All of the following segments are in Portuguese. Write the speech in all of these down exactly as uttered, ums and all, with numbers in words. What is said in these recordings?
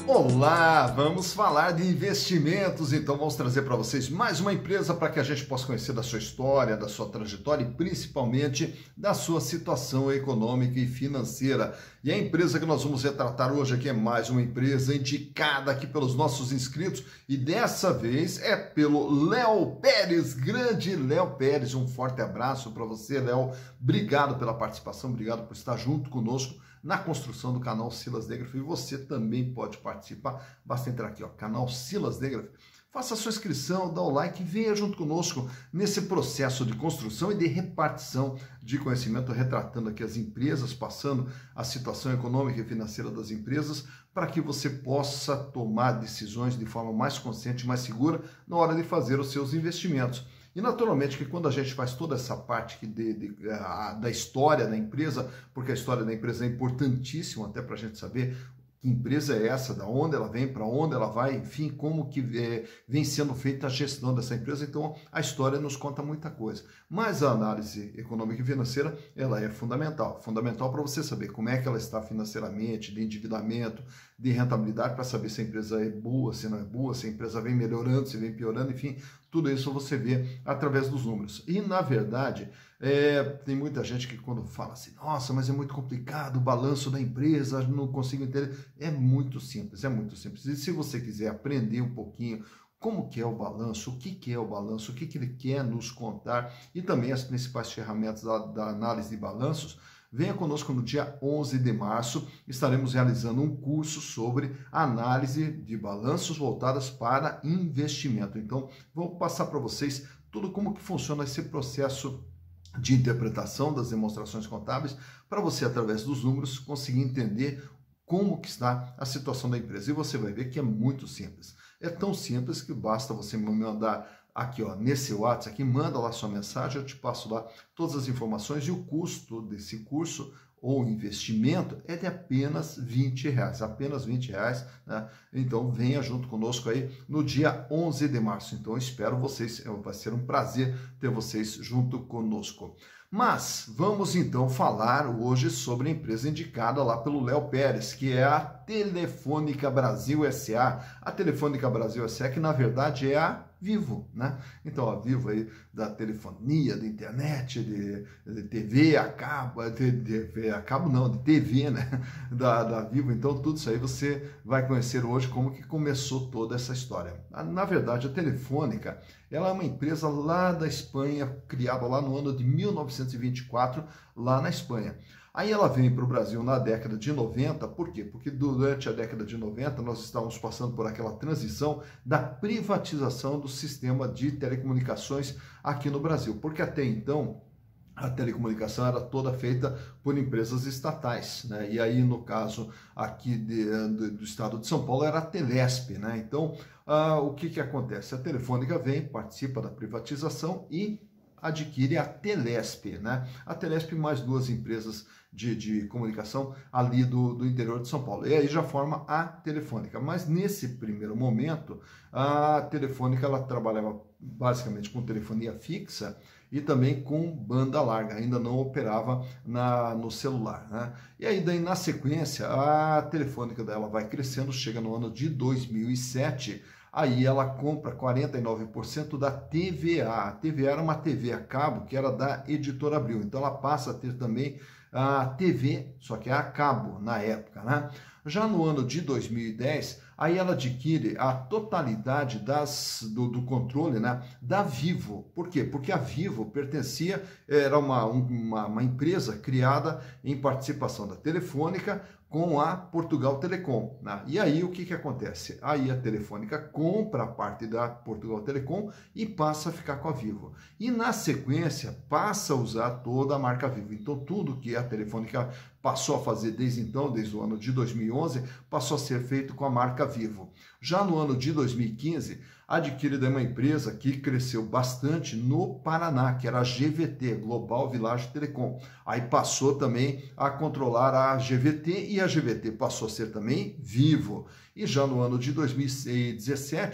Olá, vamos falar de investimentos, então vamos trazer para vocês mais uma empresa para que a gente possa conhecer da sua história, da sua trajetória e principalmente da sua situação econômica e financeira. E a empresa que nós vamos retratar hoje aqui é mais uma empresa indicada aqui pelos nossos inscritos e dessa vez é pelo Léo Pérez, grande Léo Pérez. Um forte abraço para você, Léo. Obrigado pela participação, obrigado por estar junto conosco na construção do canal Silas Degraf, e você também pode participar, basta entrar aqui, ó, canal Silas Degraf, faça a sua inscrição, dá o like e venha junto conosco nesse processo de construção e de repartição de conhecimento, retratando aqui as empresas, passando a situação econômica e financeira das empresas, para que você possa tomar decisões de forma mais consciente, mais segura, na hora de fazer os seus investimentos. E naturalmente que quando a gente faz toda essa parte de, de, a, da história da empresa, porque a história da empresa é importantíssima até para a gente saber que empresa é essa, da onde ela vem, para onde ela vai, enfim, como que é, vem sendo feita a gestão dessa empresa. Então, a história nos conta muita coisa. Mas a análise econômica e financeira, ela é fundamental. Fundamental para você saber como é que ela está financeiramente, de endividamento, de rentabilidade, para saber se a empresa é boa, se não é boa, se a empresa vem melhorando, se vem piorando, enfim, tudo isso você vê através dos números. E, na verdade, é, tem muita gente que quando fala assim, nossa, mas é muito complicado o balanço da empresa, não consigo entender. É muito simples, é muito simples. E se você quiser aprender um pouquinho como que é o balanço, o que que é o balanço, o que que ele quer nos contar e também as principais ferramentas da, da análise de balanços, venha conosco no dia onze de março, estaremos realizando um curso sobre análise de balanços voltadas para investimento. Então, vou passar para vocês tudo como que funciona esse processo de interpretação das demonstrações contábeis, para você, através dos números, conseguir entender como que está a situação da empresa. E você vai ver que é muito simples. É tão simples que basta você me mandar aqui, ó, nesse WhatsApp, aqui, manda lá sua mensagem, eu te passo lá todas as informações e o custo desse curso ou investimento é de apenas vinte reais, apenas vinte reais, né? Então venha junto conosco aí no dia onze de março. Então eu espero vocês, vai ser um prazer ter vocês junto conosco. Mas vamos então falar hoje sobre a empresa indicada lá pelo Léo Pérez, que é a Telefônica Brasil S A. A Telefônica Brasil S A, que na verdade é a Vivo, né? Então a Vivo aí da telefonia, da internet, de, de T V a cabo, de, de, a cabo não, de T V, né? Da, da Vivo. Então tudo isso aí você vai conhecer hoje como que começou toda essa história. Na verdade a Telefônica, ela é uma empresa lá da Espanha, criada lá no ano de mil novecentos e vinte e quatro, lá na Espanha. Aí ela vem para o Brasil na década de noventa, por quê? Porque durante a década de noventa nós estávamos passando por aquela transição da privatização do sistema de telecomunicações aqui no Brasil, porque até então a telecomunicação era toda feita por empresas estatais, né? E aí no caso aqui de, do, do estado de São Paulo era a Telesp, né? Então ah, o que que acontece? A Telefônica vem, participa da privatização e adquire a Telesp, né? A Telesp mais duas empresas de, de comunicação ali do, do interior de São Paulo. E aí já forma a Telefônica. Mas nesse primeiro momento, a Telefônica ela trabalhava basicamente com telefonia fixa e também com banda larga, ainda não operava na, no celular, né? E aí daí na sequência, a Telefônica dela vai crescendo, chega no ano de dois mil e sete, aí ela compra quarenta e nove por cento da T V A. A T V A era uma T V a cabo que era da Editora Abril. Então ela passa a ter também a T V, só que é a cabo na época, né? Já no ano de dois mil e dez, aí ela adquire a totalidade das, do, do controle, né, da Vivo. Por quê? Porque a Vivo pertencia, era uma, uma, uma empresa criada em participação da Telefônica com a Portugal Telecom, né? E aí o que que acontece? Aí a Telefônica compra a parte da Portugal Telecom e passa a ficar com a Vivo. E na sequência passa a usar toda a marca Vivo. Então tudo que a Telefônica passou a fazer desde então, desde o ano de dois mil e onze, passou a ser feito com a marca Vivo. Já no ano de dois mil e quinze, adquirida uma empresa que cresceu bastante no Paraná, que era a G V T, Global Village Telecom. Aí passou também a controlar a G V T e a G V T passou a ser também Vivo. E já no ano de dois mil e dezessete,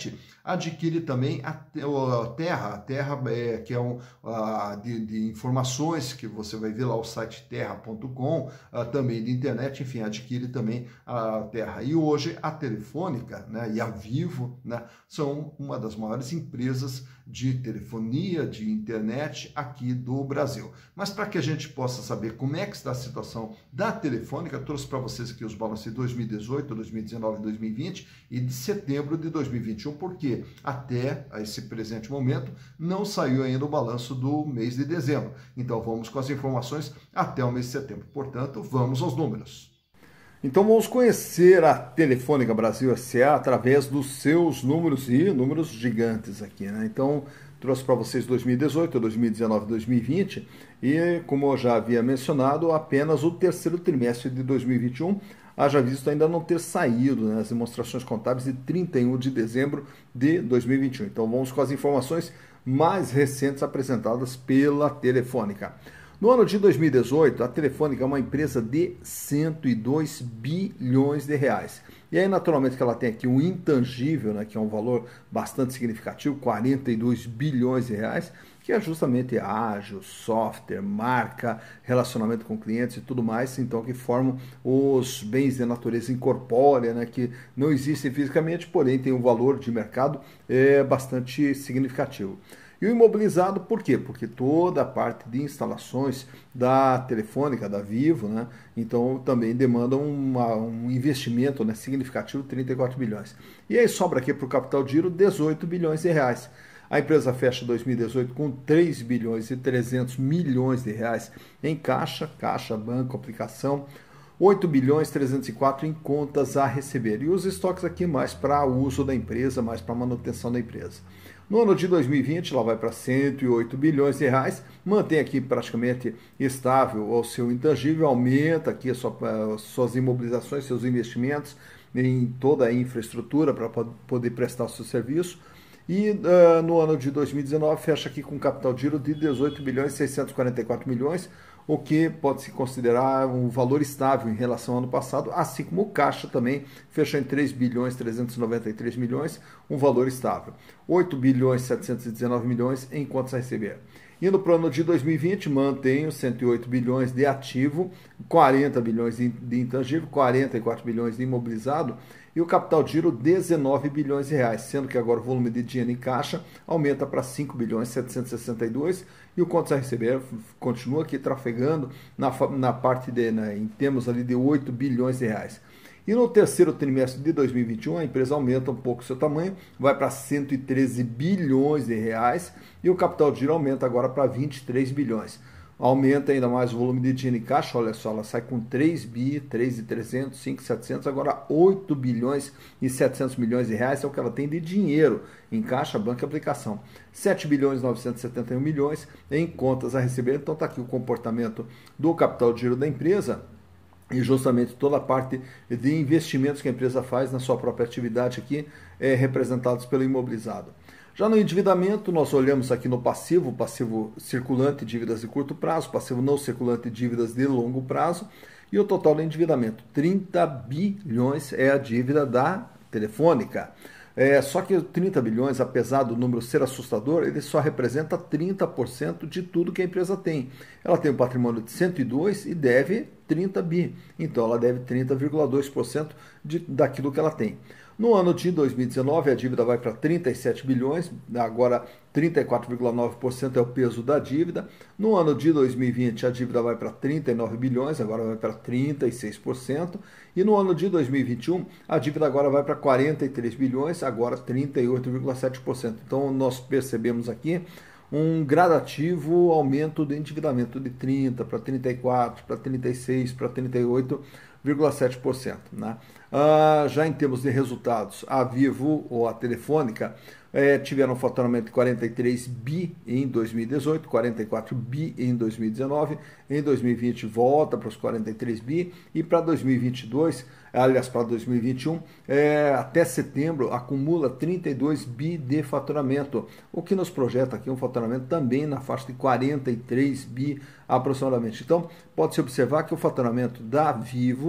adquire também a Terra, a Terra é, que é um uh, de, de informações que você vai ver lá o site terra ponto com, uh, também de internet, enfim, adquire também a Terra. E hoje a Telefônica, né, e a Vivo, né, são uma das maiores empresas de telefonia, de internet aqui do Brasil. Mas para que a gente possa saber como é que está a situação da Telefônica, trouxe para vocês aqui os balanços de dois mil e dezoito, dois mil e dezenove, dois mil e vinte e de setembro de dois mil e vinte e um, porque até esse presente momento não saiu ainda o balanço do mês de dezembro. Então vamos com as informações até o mês de setembro. Portanto, vamos aos números. Então vamos conhecer a Telefônica Brasil S A através dos seus números e números gigantes aqui, né? Então trouxe para vocês dois mil e dezoito, dois mil e dezenove, dois mil e vinte e, como eu já havia mencionado, apenas o terceiro trimestre de dois mil e vinte e um, haja visto ainda não ter saído, né, as demonstrações contábeis de trinta e um de dezembro de dois mil e vinte e um. Então vamos com as informações mais recentes apresentadas pela Telefônica. No ano de dois mil e dezoito, a Telefônica é uma empresa de cento e dois bilhões de reais. E aí, naturalmente, que ela tem aqui um intangível, né, que é um valor bastante significativo, quarenta e dois bilhões de reais, que é justamente ágil, software, marca, relacionamento com clientes e tudo mais, então que formam os bens de natureza incorpórea, né, que não existem fisicamente, porém tem um valor de mercado é, bastante significativo. E o imobilizado, por quê? Porque toda a parte de instalações da Telefônica, da Vivo, né, então também demandam uma, um investimento, né, significativo, trinta e quatro bilhões. E aí sobra aqui para o capital giro dezoito bilhões de reais. A empresa fecha dois mil e dezoito com três bilhões e trezentos milhões de reais em caixa, caixa, banco, aplicação, oito bilhões trezentos e quatro em contas a receber. E os estoques aqui mais para uso da empresa, mais para manutenção da empresa. No ano de dois mil e vinte, ela vai para cento e oito bilhões de reais, mantém aqui praticamente estável o seu intangível, aumenta aqui as suas imobilizações, seus investimentos em toda a infraestrutura para poder prestar o seu serviço. E uh, no ano de dois mil e dezenove fecha aqui com um capital giro de dezoito bilhões seiscentos e quarenta e quatro milhões, o que pode se considerar um valor estável em relação ao ano passado, assim como o caixa também fecha em três bilhões trezentos e noventa e três milhões, um valor estável. oito bilhões setecentos e dezenove milhões em contas a receber. Indo para o ano de dois mil e vinte, mantém os cento e oito bilhões de ativo, quarenta bilhões de intangível, quarenta e quatro bilhões de imobilizado e o capital giro dezenove bilhões de reais, sendo que agora o volume de dinheiro em caixa aumenta para cinco bilhões setecentos e sessenta e dois e o contas a receber continua aqui trafegando na, na parte de, né, em termos ali de oito bilhões de reais. E no terceiro trimestre de dois mil e vinte e um, a empresa aumenta um pouco o seu tamanho, vai para cento e treze bilhões de reais e o capital de giro aumenta agora para vinte e três bilhões. Aumenta ainda mais o volume de dinheiro em caixa, olha só, ela sai com três bi, três bilhões e trezentos, cinco bilhões e setecentos, agora oito bilhões e setecentos milhões de reais é o que ela tem de dinheiro em caixa, banco e aplicação. sete bilhões e novecentos e setenta e um milhões em contas a receber, então está aqui o comportamento do capital de giro da empresa e justamente toda a parte de investimentos que a empresa faz na sua própria atividade aqui, é, representados pelo imobilizado. Já no endividamento, nós olhamos aqui no passivo, passivo circulante, dívidas de curto prazo, passivo não circulante, dívidas de longo prazo, e o total do endividamento, trinta bilhões é a dívida da Telefônica. É, só que trinta bilhões, apesar do número ser assustador, ele só representa trinta por cento de tudo que a empresa tem. Ela tem um patrimônio de cento e dois e deve trinta bi. Então ela deve trinta vírgula dois por cento de, daquilo que ela tem. No ano de dois mil e dezenove, a dívida vai para trinta e sete bilhões, agora trinta e quatro vírgula nove por cento é o peso da dívida. No ano de dois mil e vinte, a dívida vai para trinta e nove bilhões, agora vai para trinta e seis por cento. E no ano de dois mil e vinte e um, a dívida agora vai para quarenta e três bilhões, agora trinta e oito vírgula sete por cento. Então nós percebemos aqui um gradativo aumento do endividamento de trinta para trinta e quatro, para trinta e seis, para trinta e oito vírgula sete por cento. Né? Ah, já em termos de resultados, a Vivo ou a Telefônica eh, tiveram um faturamento de quarenta e três bi em dois mil e dezoito, quarenta e quatro bi em dois mil e dezenove, em dois mil e vinte volta para os quarenta e três bi e para dois mil e vinte e dois, aliás, para dois mil e vinte e um, eh, até setembro acumula trinta e dois bi de faturamento, o que nos projeta aqui um faturamento também na faixa de quarenta e três bi aproximadamente. Então, pode-se observar que o faturamento da Vivo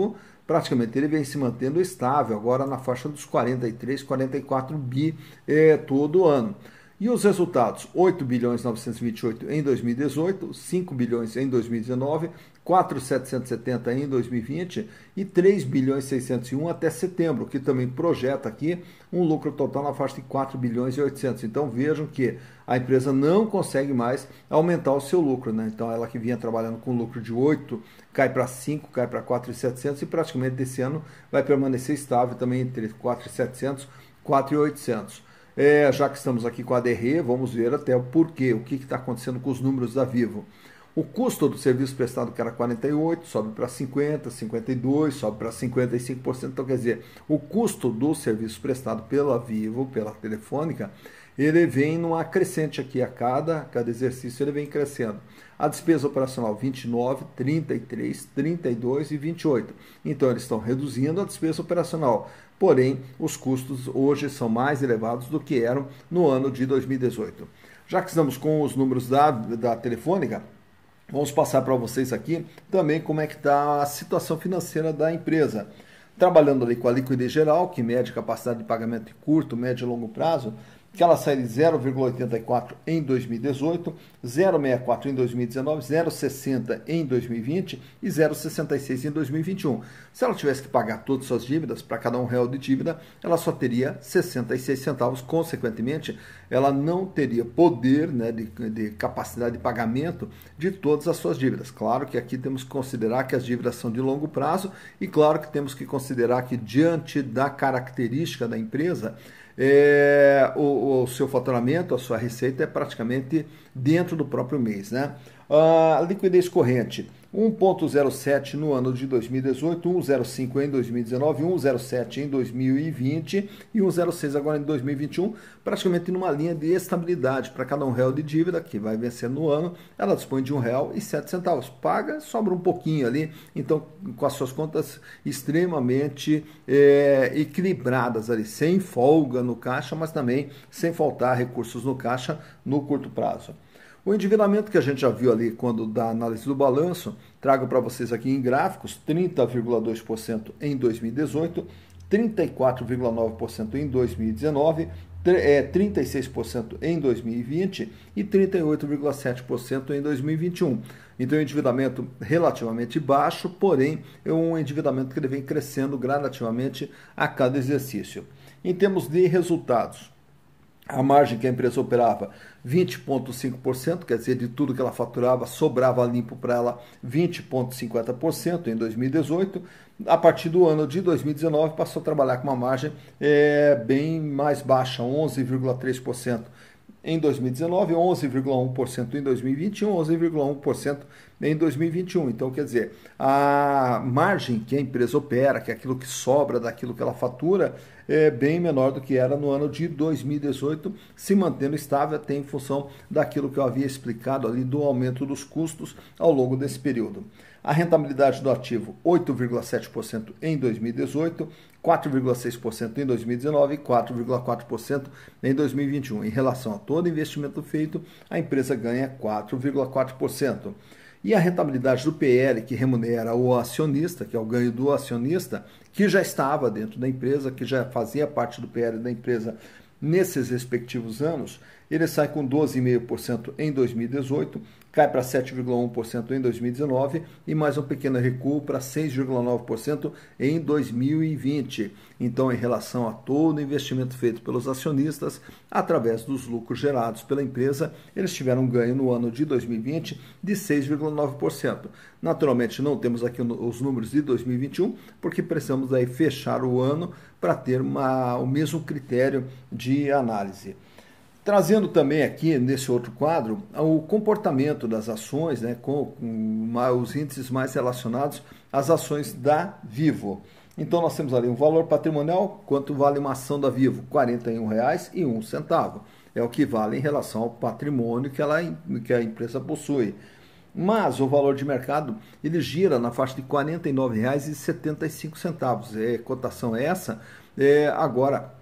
praticamente ele vem se mantendo estável, agora na faixa dos quarenta e três, quarenta e quatro bi é, todo ano. E os resultados, oito bilhões novecentos e vinte e oito em dois mil e dezoito, cinco bilhões em dois mil e dezenove, quatro bilhões setecentos e setenta em dois mil e vinte e três bilhões seiscentos e um até setembro, que também projeta aqui um lucro total na faixa de quatro bilhões e oitocentos. Então vejam que a empresa não consegue mais aumentar o seu lucro, né? Então ela que vinha trabalhando com lucro de oito, cai para cinco, cai para quatro bilhões e setecentos e praticamente desse ano vai permanecer estável também entre quatro bilhões e setecentos, quatro bilhões e oitocentos. É, já que estamos aqui com a D R E, vamos ver até o porquê, o que está acontecendo com os números da Vivo. O custo do serviço prestado, que era quarenta e oito por cento, sobe para cinquenta por cento, cinquenta e dois por cento, sobe para cinquenta e cinco por cento. Então, quer dizer, o custo do serviço prestado pela Vivo, pela Telefônica, ele vem numa crescente aqui a cada, cada exercício, ele vem crescendo. A despesa operacional vinte e nove, trinta e três, trinta e dois e vinte e oito. Então, eles estão reduzindo a despesa operacional. Porém, os custos hoje são mais elevados do que eram no ano de dois mil e dezoito. Já que estamos com os números da, da Telefônica, vamos passar para vocês aqui também como é que está a situação financeira da empresa. Trabalhando ali com a liquidez geral, que mede capacidade de pagamento de curto, médio e longo prazo, que ela sai de zero vírgula oitenta e quatro em dois mil e dezoito, zero vírgula sessenta e quatro em dois mil e dezenove, zero vírgula sessenta em dois mil e vinte e zero vírgula sessenta e seis em dois mil e vinte e um. Se ela tivesse que pagar todas as suas dívidas, para cada um real de dívida, ela só teria sessenta e seis centavos. Consequentemente, ela não teria poder, né, de, de capacidade de pagamento de todas as suas dívidas. Claro que aqui temos que considerar que as dívidas são de longo prazo e claro que temos que considerar que diante da característica da empresa, É, o, o seu faturamento, a sua receita é praticamente dentro do próprio mês, né? A liquidez corrente, um vírgula zero sete no ano de dois mil e dezoito, um vírgula zero cinco em dois mil e dezenove, um vírgula zero sete em dois mil e vinte e um vírgula zero seis agora em dois mil e vinte e um, praticamente numa linha de estabilidade. Para cada um real de dívida que vai vencer no ano, ela dispõe de um real e sete centavos. Paga, sobra um pouquinho ali, então com as suas contas extremamente é, equilibradas ali, sem folga no caixa, mas também sem faltar recursos no caixa no curto prazo. O endividamento que a gente já viu ali quando da análise do balanço, trago para vocês aqui em gráficos, trinta vírgula dois por cento em dois mil e dezoito, trinta e quatro vírgula nove por cento em dois mil e dezenove, trinta e seis por cento em dois mil e vinte e trinta e oito vírgula sete por cento em dois mil e vinte e um. Então, é um endividamento relativamente baixo, porém, é um endividamento que ele vem crescendo gradativamente a cada exercício. Em termos de resultados, a margem que a empresa operava, vinte vírgula cinco por cento, quer dizer, de tudo que ela faturava, sobrava limpo para ela vinte vírgula cinquenta por cento em dois mil e dezoito. A partir do ano de dois mil e dezenove, passou a trabalhar com uma margem é, bem mais baixa, onze vírgula três por cento em dois mil e dezenove, onze vírgula um por cento em dois mil e vinte e um, onze vírgula um por cento em dois mil e vinte e um. Então, quer dizer, a margem que a empresa opera, que é aquilo que sobra daquilo que ela fatura, é bem menor do que era no ano de dois mil e dezoito, se mantendo estável até em função daquilo que eu havia explicado ali do aumento dos custos ao longo desse período. A rentabilidade do ativo, oito vírgula sete por cento em dois mil e dezoito, quatro vírgula seis por cento em dois mil e dezenove e quatro vírgula quatro por cento em dois mil e vinte e um. Em relação a todo investimento feito, a empresa ganha quatro vírgula quatro por cento. E a rentabilidade do P L, que remunera o acionista, que é o ganho do acionista, que já estava dentro da empresa, que já fazia parte do P L da empresa nesses respectivos anos, ele sai com doze vírgula cinco por cento em dois mil e dezoito, cai para sete vírgula um por cento em dois mil e dezenove e mais um pequeno recuo para seis vírgula nove por cento em dois mil e vinte. Então, em relação a todo o investimento feito pelos acionistas, através dos lucros gerados pela empresa, eles tiveram um ganho no ano de dois mil e vinte de seis vírgula nove por cento. Naturalmente, não temos aqui os números de dois mil e vinte e um, porque precisamos aí fechar o ano para ter uma, o mesmo critério de análise. Trazendo também aqui, nesse outro quadro, o comportamento das ações, né, com, com os índices mais relacionados às ações da Vivo. Então, nós temos ali um valor patrimonial, quanto vale uma ação da Vivo? quarenta e um reais e um centavo. É o que vale em relação ao patrimônio que, ela, que a empresa possui. Mas o valor de mercado, ele gira na faixa de quarenta e nove reais e setenta e cinco centavos. É, cotação essa, é, agora...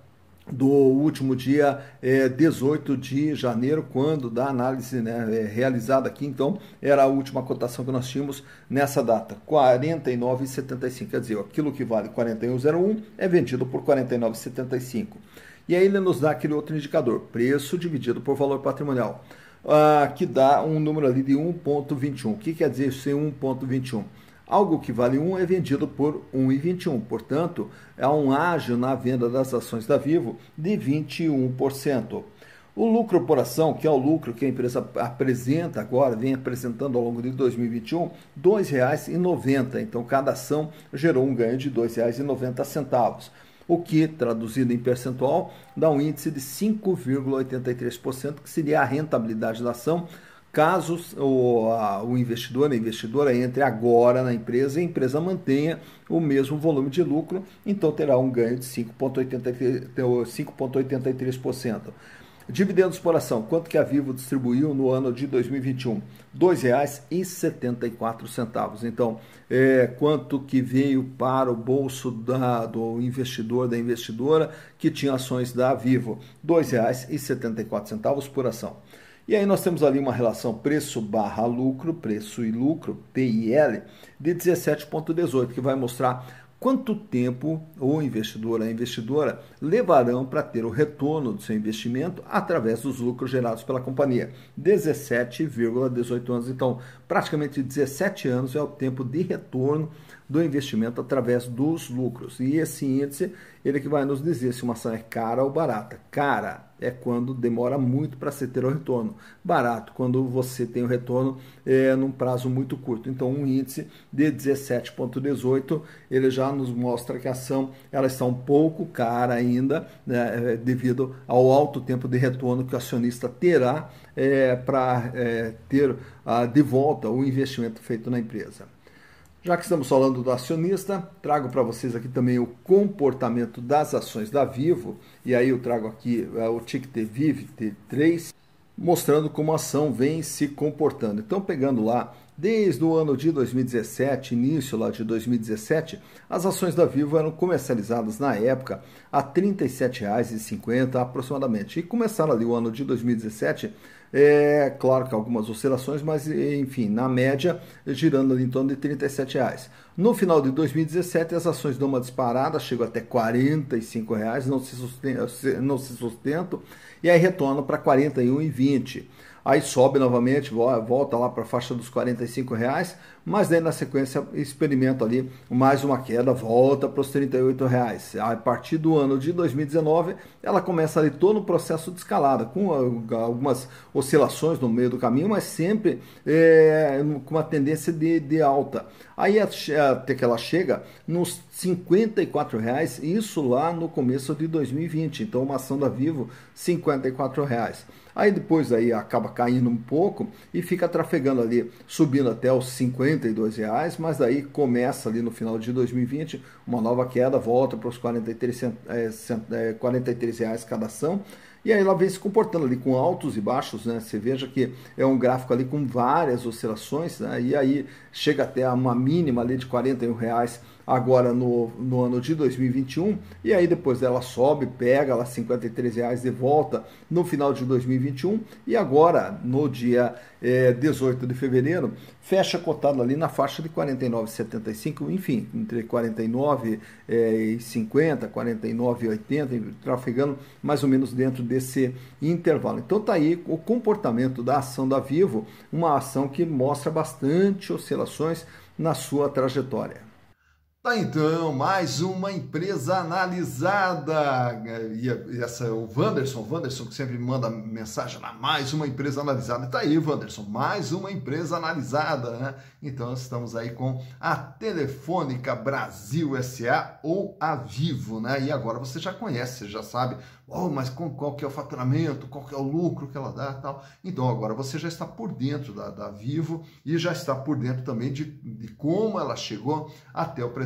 do último dia é, dezoito de janeiro, quando da análise, né, é, realizada aqui. Então era a última cotação que nós tínhamos nessa data, quarenta e nove reais e setenta e cinco centavos, quer dizer, aquilo que vale quarenta e um reais e zero um é vendido por quarenta e nove reais e setenta e cinco centavos. E aí ele nos dá aquele outro indicador, preço dividido por valor patrimonial, uh, que dá um número ali de um vírgula vinte e um. O que quer dizer isso em um vírgula vinte e um? Algo que vale um é vendido por um vírgula vinte e um, portanto, é um ágio na venda das ações da Vivo de vinte e um por cento. O lucro por ação, que é o lucro que a empresa apresenta agora, vem apresentando ao longo de dois mil e vinte e um, dois reais e noventa centavos. Então, cada ação gerou um ganho de dois reais e noventa centavos. O que, traduzido em percentual, dá um índice de cinco vírgula oitenta e três por cento, que seria a rentabilidade da ação, caso o, a, o investidor, a investidora entre agora na empresa e a empresa mantenha o mesmo volume de lucro, então terá um ganho de cinco vírgula oitenta e três por cento. Dividendos por ação, quanto que a Vivo distribuiu no ano de dois mil e vinte e um? dois reais e setenta e quatro centavos. Então, é, quanto que veio para o bolso da, do investidor, da investidora que tinha ações da Vivo? dois reais e setenta e quatro centavos por ação. E aí nós temos ali uma relação preço barra lucro, preço e lucro, P I L, de dezessete vírgula dezoito, que vai mostrar quanto tempo o investidor, a investidora, levarão para ter o retorno do seu investimento através dos lucros gerados pela companhia. dezessete vírgula dezoito anos, então praticamente dezessete anos é o tempo de retorno do investimento através dos lucros. E esse índice, ele que vai nos dizer se uma ação é cara ou barata. Cara é quando demora muito para se ter o retorno. Barato, quando você tem o retorno é, num prazo muito curto. Então, um índice de dezessete vírgula dezoito, ele já nos mostra que a ação ela está um pouco cara ainda, né, devido ao alto tempo de retorno que o acionista terá é, para é, ter ah, de volta o investimento feito na empresa. Já que estamos falando do acionista, trago para vocês aqui também o comportamento das ações da Vivo, e aí eu trago aqui é, o ticker V I V T três, mostrando como a ação vem se comportando. Então, pegando lá, desde o ano de dois mil e dezessete, início lá de dois mil e dezessete, as ações da Vivo eram comercializadas na época a trinta e sete reais e cinquenta centavos aproximadamente. E começaram ali o ano de dois mil e dezessete, é claro que algumas oscilações, mas enfim, na média, girando ali em torno de trinta e sete reais. No final de dois mil e dezessete, as ações dão uma disparada, chegam até quarenta e cinco reais, não se sustentam, não se sustentam e aí retornam para quarenta e um reais e vinte centavos. Aí sobe novamente, volta lá para a faixa dos quarenta e cinco reais, mas daí na sequência experimenta ali mais uma queda, volta para os trinta e oito reais. A partir do ano de dois mil e dezenove, ela começa ali todo o processo de escalada, com algumas oscilações no meio do caminho, mas sempre é, com uma tendência de, de alta. Aí até que ela chega nos cinquenta e quatro reais, isso lá no começo de dois mil e vinte. Então, uma ação da Vivo, cinquenta e quatro reais. Aí depois aí acaba caindo um pouco e fica trafegando ali, subindo até os cinquenta e dois reais, mas daí começa ali no final de dois mil e vinte uma nova queda, volta para os quarenta e três reais cada ação. E aí ela vem se comportando ali com altos e baixos, né? Você veja que é um gráfico ali com várias oscilações, né? E aí chega até uma mínima ali de quarenta e um reais agora no, no ano de dois mil e vinte e um, e aí depois ela sobe, pega lá cinquenta e três reais de volta no final de dois mil e vinte e um, e agora no dia é, dezoito de fevereiro fecha cotado ali na faixa de quarenta e nove reais e setenta e cinco centavos, enfim, entre quarenta e nove reais e cinquenta centavos, quarenta e nove reais e oitenta centavos, trafegando mais ou menos dentro desse intervalo. Então tá aí o comportamento da ação da Vivo, uma ação que mostra bastante oscilações na sua trajetória. Tá, então, mais uma empresa analisada. E essa é o Wanderson, o Wanderson que sempre me manda mensagem lá, mais uma empresa analisada. Tá aí, Wanderson, mais uma empresa analisada, né? Então, estamos aí com a Telefônica Brasil S A ou a Vivo, né? E agora você já conhece, você já sabe, oh, mas com, qual que é o faturamento, qual que é o lucro que ela dá e tal. Então, agora você já está por dentro da, da Vivo e já está por dentro também de, de como ela chegou até o presente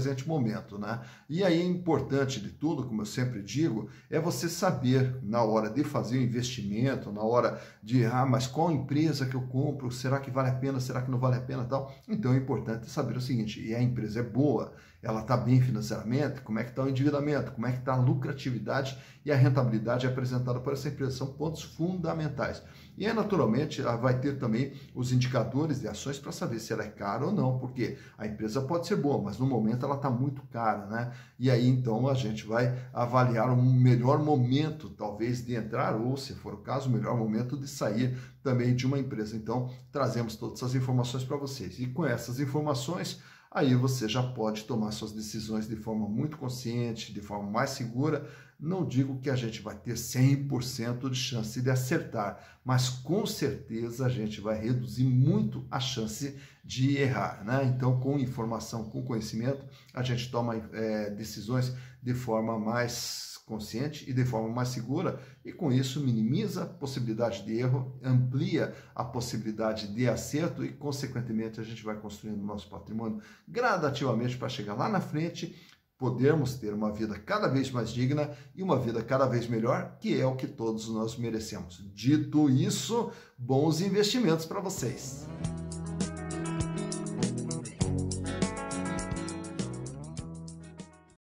presente momento, né? E aí, importante de tudo, como eu sempre digo, é você saber na hora de fazer o investimento, na hora de, ah, mas qual empresa que eu compro? Será que vale a pena? Será que não vale a pena? Tal. Então é importante saber o seguinte, e a empresa é boa, ela está bem financeiramente, como é que está o endividamento, como é que está a lucratividade e a rentabilidade apresentada por essa empresa, são pontos fundamentais. E aí, naturalmente, ela vai ter também os indicadores de ações para saber se ela é cara ou não, porque a empresa pode ser boa, mas no momento ela está muito cara, né? E aí, então, a gente vai avaliar um melhor momento, talvez, de entrar, ou, se for o caso, o melhor momento de sair também de uma empresa. Então, trazemos todas essas informações para vocês. E com essas informações, aí você já pode tomar suas decisões de forma muito consciente, de forma mais segura. Não digo que a gente vai ter cem por cento de chance de acertar, mas com certeza a gente vai reduzir muito a chance de errar, né? Então, com informação, com conhecimento, a gente toma é, decisões de forma mais consciente e de forma mais segura, e com isso minimiza a possibilidade de erro, amplia a possibilidade de acerto e, consequentemente, a gente vai construindo o nosso patrimônio gradativamente para chegar lá na frente, podermos ter uma vida cada vez mais digna e uma vida cada vez melhor, que é o que todos nós merecemos. Dito isso, bons investimentos para vocês!